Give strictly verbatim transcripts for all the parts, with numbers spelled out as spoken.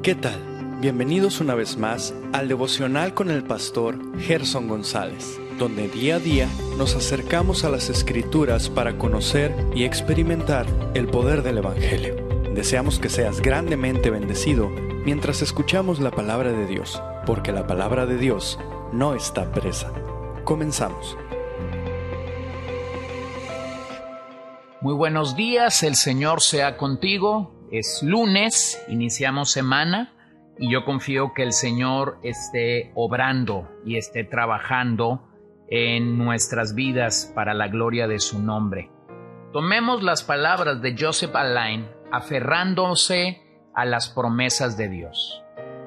¿Qué tal? Bienvenidos una vez más al devocional con el pastor Gerson González, donde día a día nos acercamos a las Escrituras para conocer y experimentar el poder del Evangelio. Deseamos que seas grandemente bendecido mientras escuchamos la palabra de Dios, porque la palabra de Dios no está presa. Comenzamos. Muy buenos días, el Señor sea contigo. Es lunes, iniciamos semana y yo confío que el Señor esté obrando y esté trabajando en nuestras vidas para la gloria de su nombre. Tomemos las palabras de Joseph Alleine, aferrándose a las promesas de Dios.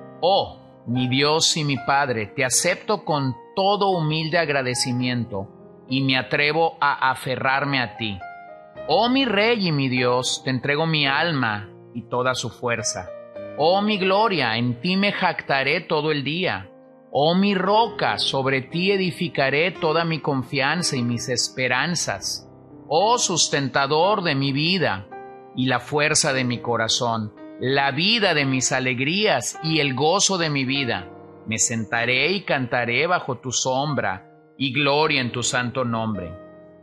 Oh, mi Dios y mi Padre, te acepto con todo humilde agradecimiento y me atrevo a aferrarme a ti. Oh mi Rey y mi Dios, te entrego mi alma y toda su fuerza. Oh mi gloria, en ti me jactaré todo el día. Oh mi roca, sobre ti edificaré toda mi confianza y mis esperanzas. Oh sustentador de mi vida y la fuerza de mi corazón, la vida de mis alegrías y el gozo de mi vida. Me sentaré y cantaré bajo tu sombra y gloria en tu santo nombre.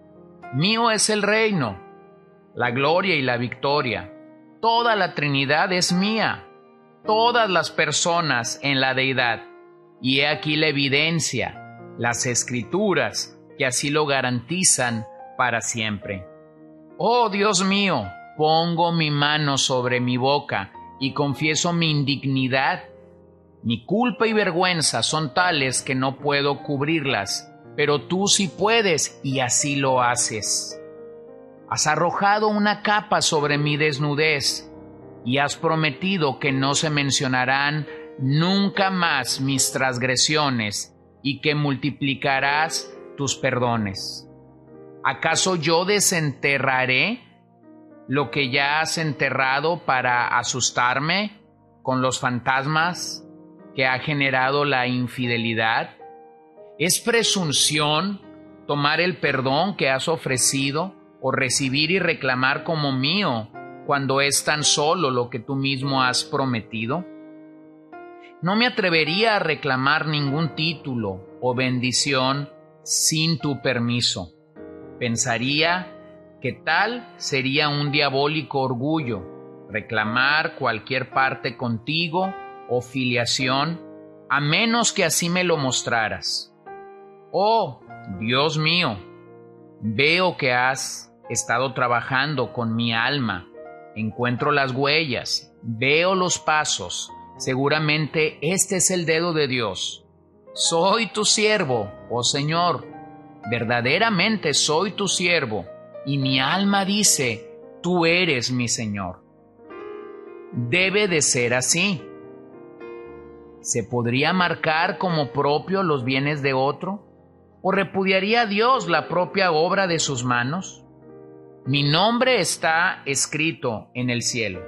Mío es el reino, la gloria y la victoria. Toda la Trinidad es mía, todas las personas en la deidad. Y he aquí la evidencia, las Escrituras, que así lo garantizan para siempre. Oh Dios mío, pongo mi mano sobre mi boca y confieso mi indignidad. Mi culpa y vergüenza son tales que no puedo cubrirlas, pero tú sí puedes y así lo haces. Has arrojado una capa sobre mi desnudez y has prometido que no se mencionarán nunca más mis transgresiones y que multiplicarás tus perdones. ¿Acaso yo desenterraré lo que ya has enterrado para asustarme con los fantasmas que ha generado la infidelidad? ¿Es presunción tomar el perdón que has ofrecido o recibir y reclamar como mío cuando es tan solo lo que tú mismo has prometido? No me atrevería a reclamar ningún título o bendición sin tu permiso. Pensaría que tal sería un diabólico orgullo, reclamar cualquier parte contigo o filiación, a menos que así me lo mostraras. Oh, Dios mío, veo que has estado trabajando con mi alma. Encuentro las huellas, veo los pasos. Seguramente este es el dedo de Dios. Soy tu siervo, oh Señor. Verdaderamente soy tu siervo, y mi alma dice, tú eres mi Señor. Debe de ser así. ¿Se podría marcar como propio los bienes de otro? ¿O repudiaría Dios la propia obra de sus manos? Mi nombre está escrito en el cielo.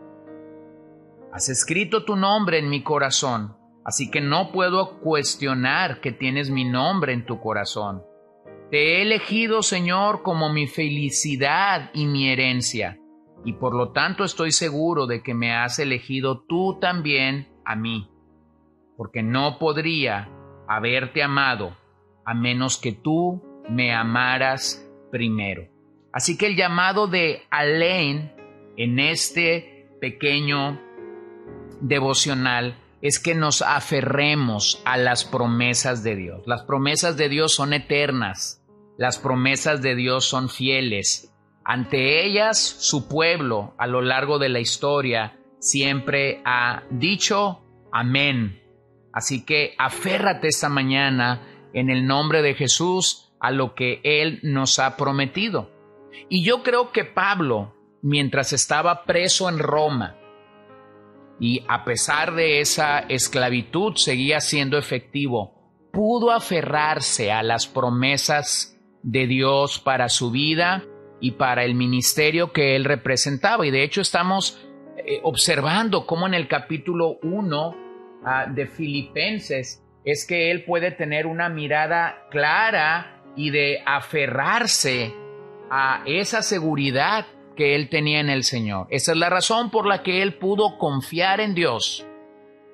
Has escrito tu nombre en mi corazón, así que no puedo cuestionar que tienes mi nombre en tu corazón. Te he elegido, Señor, como mi felicidad y mi herencia, y por lo tanto estoy seguro de que me has elegido tú también a mí, porque no podría haberte amado a menos que tú me amaras primero. Así que el llamado de Alleine en este pequeño devocional es que nos aferremos a las promesas de Dios. Las promesas de Dios son eternas, las promesas de Dios son fieles. Ante ellas, su pueblo a lo largo de la historia siempre ha dicho amén. Así que aférrate esta mañana en el nombre de Jesús a lo que Él nos ha prometido. Y yo creo que Pablo, mientras estaba preso en Roma, y a pesar de esa esclavitud seguía siendo efectivo, pudo aferrarse a las promesas de Dios para su vida y para el ministerio que él representaba. Y de hecho estamos eh, observando cómo en el capítulo uno uh, de Filipenses es que él puede tener una mirada clara y de aferrarse a esa seguridad que él tenía en el Señor. Esa es la razón por la que él pudo confiar en Dios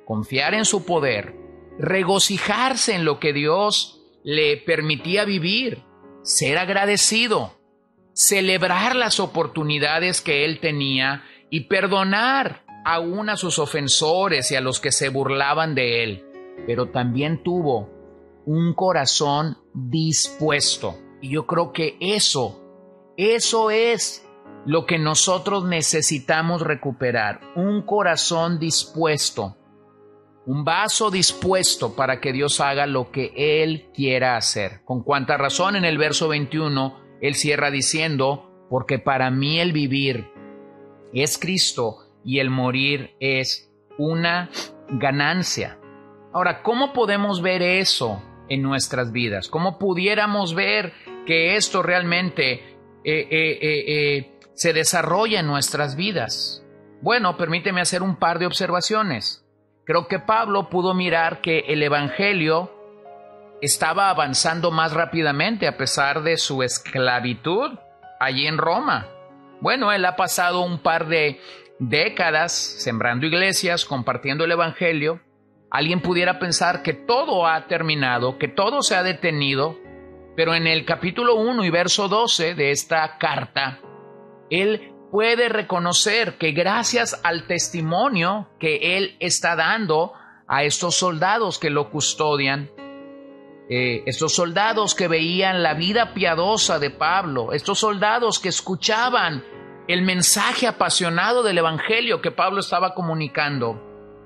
confiar en su poder, regocijarse en lo que Dios le permitía vivir, ser agradecido, celebrar las oportunidades que él tenía y perdonar aún a sus ofensores y a los que se burlaban de él. Pero también tuvo un corazón dispuesto. Y yo creo que eso, eso es lo que nosotros necesitamos recuperar. Un corazón dispuesto. Un vaso dispuesto para que Dios haga lo que Él quiera hacer. Con cuánta razón en el verso veintiuno, Él cierra diciendo, porque para mí el vivir es Cristo y el morir es una ganancia. Ahora, ¿cómo podemos ver eso en nuestras vidas? ¿Cómo pudiéramos ver que esto realmente eh, eh, eh, eh, se desarrolla en nuestras vidas? Bueno, permíteme hacer un par de observaciones. Creo que Pablo pudo mirar que el Evangelio estaba avanzando más rápidamente a pesar de su esclavitud allí en Roma. Bueno, él ha pasado un par de décadas sembrando iglesias, compartiendo el Evangelio. Alguien pudiera pensar que todo ha terminado, que todo se ha detenido, pero en el capítulo uno y verso doce de esta carta, él puede reconocer que gracias al testimonio que él está dando a estos soldados que lo custodian, eh, estos soldados que veían la vida piadosa de Pablo, estos soldados que escuchaban el mensaje apasionado del Evangelio que Pablo estaba comunicando,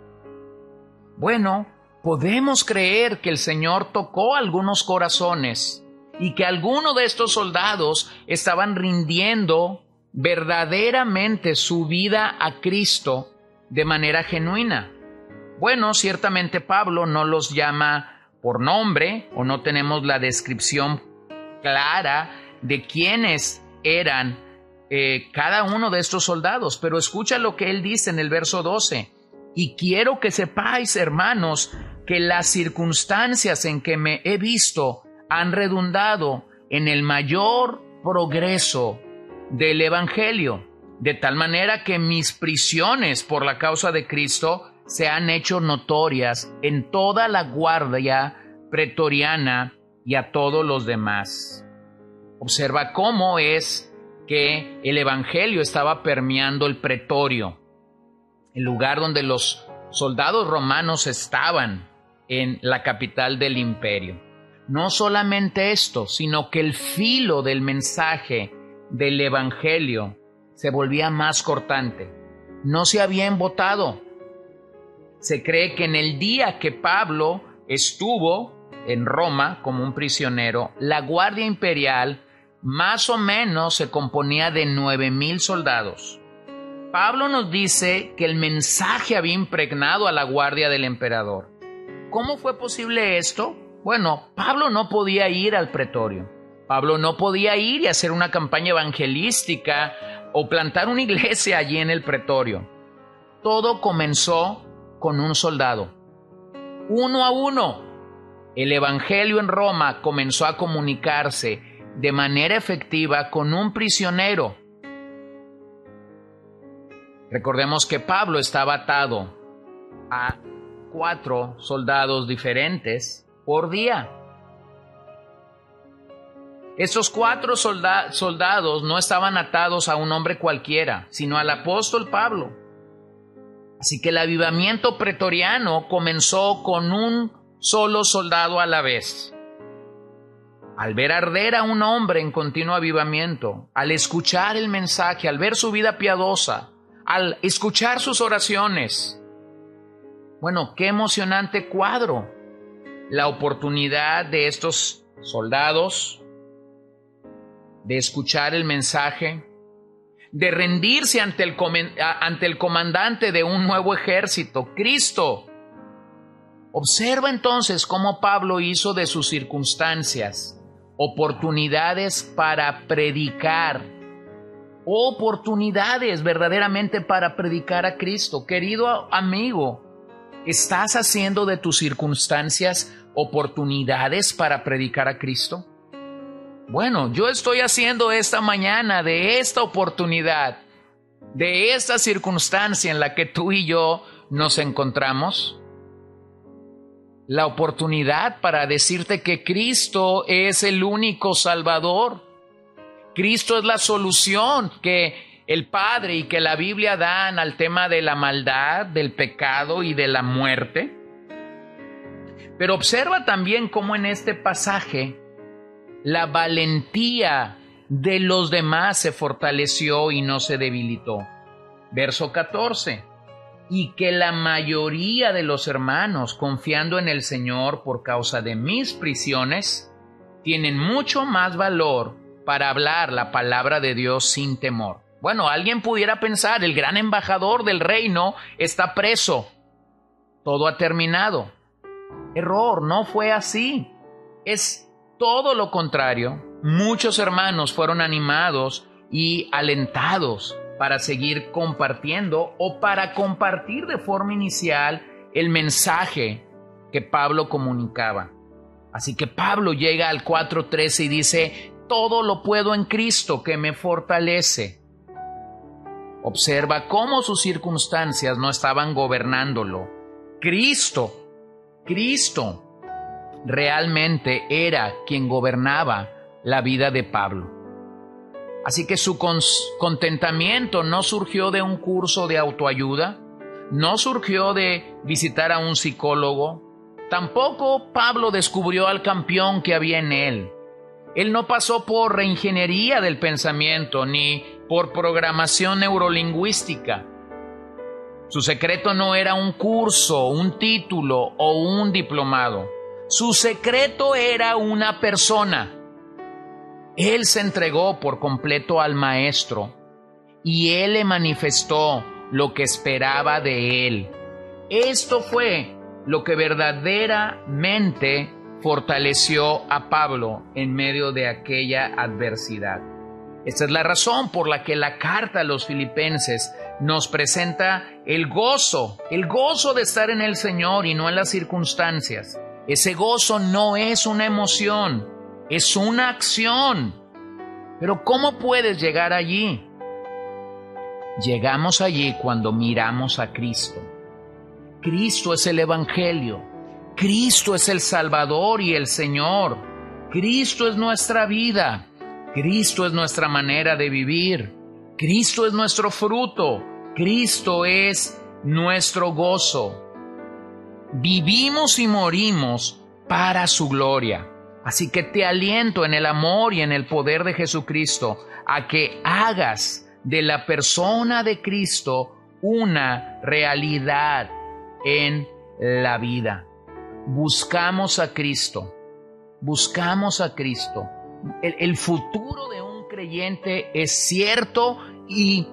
bueno, podemos creer que el Señor tocó algunos corazones y que algunos de estos soldados estaban rindiendo verdaderamente su vida a Cristo de manera genuina. Bueno, ciertamente Pablo no los llama por nombre o no tenemos la descripción clara de quiénes eran eh, cada uno de estos soldados, pero escucha lo que él dice en el verso doce. Y quiero que sepáis, hermanos, que las circunstancias en que me he visto han redundado en el mayor progreso del Evangelio, de tal manera que mis prisiones por la causa de Cristo se han hecho notorias en toda la guardia pretoriana y a todos los demás. Observa cómo es que el Evangelio estaba permeando el pretorio, el lugar donde los soldados romanos estaban en la capital del imperio. No solamente esto, sino que el filo del mensaje del Evangelio se volvía más cortante. No se había embotado. Se cree que en el día que Pablo estuvo en Roma como un prisionero, la guardia imperial más o menos se componía de nueve mil soldados. Pablo nos dice que el mensaje había impregnado a la guardia del emperador. ¿Cómo fue posible esto? Bueno, Pablo no podía ir al pretorio. Pablo no podía ir y hacer una campaña evangelística o plantar una iglesia allí en el pretorio. Todo comenzó con un soldado. Uno a uno, el evangelio en Roma comenzó a comunicarse de manera efectiva con un prisionero. Recordemos que Pablo estaba atado a cuatro soldados diferentes por día. Estos cuatro solda- soldados no estaban atados a un hombre cualquiera, sino al apóstol Pablo. Así que el avivamiento pretoriano comenzó con un solo soldado a la vez. Al ver arder a un hombre en continuo avivamiento, al escuchar el mensaje, al ver su vida piadosa, al escuchar sus oraciones. Bueno, qué emocionante cuadro. La oportunidad de estos soldados de escuchar el mensaje, de rendirse ante el, ante el comandante de un nuevo ejército, Cristo. Observa entonces cómo Pablo hizo de sus circunstancias oportunidades para predicar, oportunidades verdaderamente para predicar a Cristo. Querido amigo, ¿estás haciendo de tus circunstancias oportunidades para predicar a Cristo? Bueno, yo estoy haciendo esta mañana de esta oportunidad, de esta circunstancia en la que tú y yo nos encontramos, la oportunidad para decirte que Cristo es el único Salvador. Cristo es la solución que el Padre y que la Biblia dan al tema de la maldad, del pecado y de la muerte. Pero observa también cómo en este pasaje la valentía de los demás se fortaleció y no se debilitó. Verso catorce. Y que la mayoría de los hermanos, confiando en el Señor por causa de mis prisiones, tienen mucho más valor para hablar la palabra de Dios sin temor. Bueno, alguien pudiera pensar, el gran embajador del reino está preso. Todo ha terminado. Error, no fue así. Es todo lo contrario. Muchos hermanos fueron animados y alentados para seguir compartiendo o para compartir de forma inicial el mensaje que Pablo comunicaba. Así que Pablo llega al cuatro trece y dice, todo lo puedo en Cristo que me fortalece. Observa cómo sus circunstancias no estaban gobernándolo. Cristo, Cristo realmente era quien gobernaba la vida de Pablo. Así que su contentamiento no surgió de un curso de autoayuda, no surgió de visitar a un psicólogo, tampoco Pablo descubrió al campeón que había en él. Él no pasó por reingeniería del pensamiento ni por programación neurolingüística. Su secreto no era un curso, un título o un diplomado. Su secreto era una persona. Él se entregó por completo al Maestro y Él le manifestó lo que esperaba de Él. Esto fue lo que verdaderamente fortaleció a Pablo en medio de aquella adversidad. Esta es la razón por la que la carta a los Filipenses nos presenta el gozo, el gozo de estar en el Señor y no en las circunstancias. Ese gozo no es una emoción, es una acción. Pero ¿cómo puedes llegar allí? Llegamos allí cuando miramos a Cristo. Cristo es el Evangelio. Cristo es el Salvador y el Señor. Cristo es nuestra vida. Cristo es nuestra manera de vivir. Cristo es nuestro fruto. Cristo es nuestro gozo. Vivimos y morimos para su gloria. Así que te aliento en el amor y en el poder de Jesucristo a que hagas de la persona de Cristo una realidad en la vida. Buscamos a Cristo, buscamos a Cristo. El, el futuro de un creyente es cierto y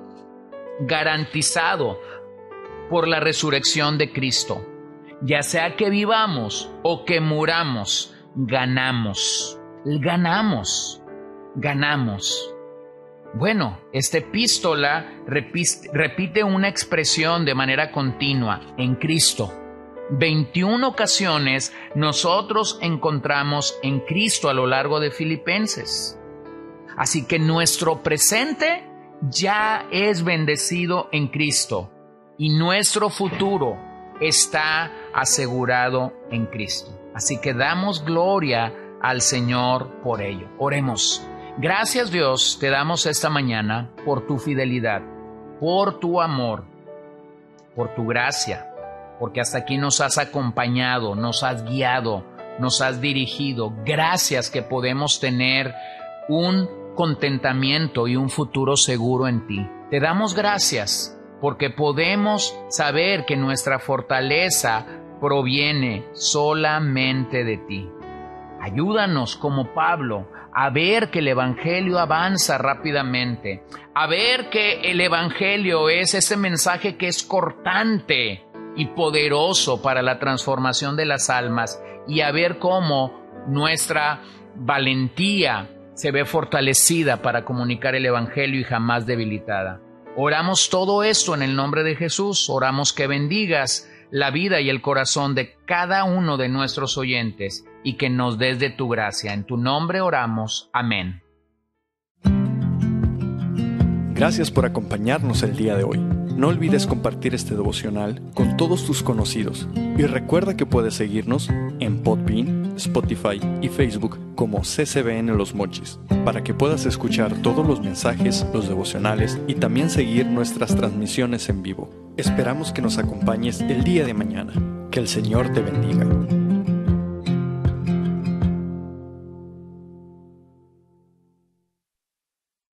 garantizado por la resurrección de Cristo. Ya sea que vivamos o que muramos, ganamos, ganamos, ganamos. Bueno, esta epístola repite una expresión de manera continua, en Cristo. veintiuna ocasiones nosotros encontramos en Cristo a lo largo de Filipenses. Así que nuestro presente ya es bendecido en Cristo y nuestro futuro está asegurado en Cristo. Así que damos gloria al Señor por ello. Oremos. Gracias, Dios, te damos esta mañana por tu fidelidad, por tu amor, por tu gracia, porque hasta aquí nos has acompañado, nos has guiado, nos has dirigido. Gracias que podemos tener un contentamiento y un futuro seguro en ti. Te damos gracias porque podemos saber que nuestra fortaleza proviene solamente de ti. Ayúdanos como Pablo a ver que el Evangelio avanza rápidamente, a ver que el Evangelio es ese mensaje que es cortante y poderoso para la transformación de las almas, y a ver cómo nuestra valentía se ve fortalecida para comunicar el Evangelio y jamás debilitada. Oramos todo esto en el nombre de Jesús. Oramos que bendigas la vida y el corazón de cada uno de nuestros oyentes y que nos des de tu gracia. En tu nombre oramos. Amén. Gracias por acompañarnos el día de hoy. No olvides compartir este devocional con todos tus conocidos y recuerda que puedes seguirnos en Podbean, Spotify y Facebook como C C B N Los Mochis, para que puedas escuchar todos los mensajes, los devocionales y también seguir nuestras transmisiones en vivo. Esperamos que nos acompañes el día de mañana. Que el Señor te bendiga.